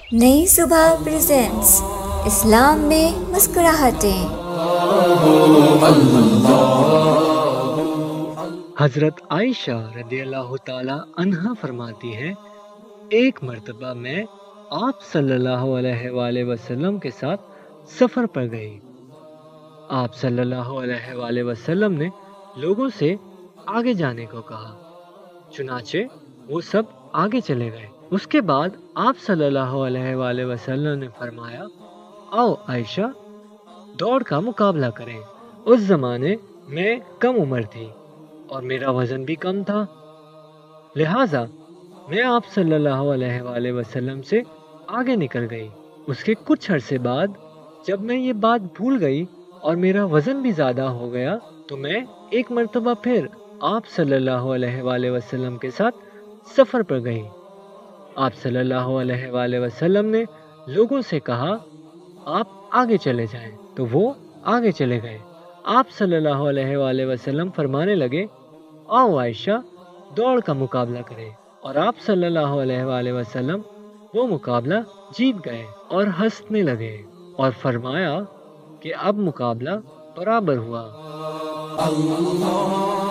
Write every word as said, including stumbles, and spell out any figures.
نئی صبح پریزنٹس اسلام میں مسکراہٹیں۔ حضرت عائشہ رضی اللہ تعالی عنہا فرماتی ہیں، ایک مرتبہ میں آپ صلی اللہ علیہ وآلہ وسلم کے ساتھ سفر پر گئی۔ آپ صلی اللہ علیہ وآلہ وسلم نے لوگوں سے آگے جانے کو کہا، چنانچہ وہ سب آگے چلے گئے۔ اس کے بعد آپ صلی اللہ علیہ وآلہ وسلم نے فرمایا، آؤ عائشہ دوڑ کا مقابلہ کریں۔ اس زمانے میں کم عمر تھی اور میرا وزن بھی کم تھا، لہٰذا میں آپ صلی اللہ علیہ وآلہ وسلم سے آگے نکل گئی۔ اس کے کچھ عرصے بعد جب میں یہ بات بھول گئی اور میرا وزن بھی زیادہ ہو گیا تو میں ایک مرتبہ پھر آپ صلی اللہ علیہ وآلہ وسلم کے ساتھ سفر پر گئی۔ آپ صلی اللہ علیہ وآلہ وسلم نے لوگوں سے کہا، آپ آگے چلے جائیں، تو وہ آگے چلے گئے۔ آپ صلی اللہ علیہ وآلہ وسلم فرمانے لگے، آؤ عائشہ دوڑ کا مقابلہ کریں، اور آپ صلی اللہ علیہ وآلہ وسلم وہ مقابلہ جیت گئے اور ہنسنے لگے اور فرمایا کہ اب مقابلہ برابر ہوا۔ اللہ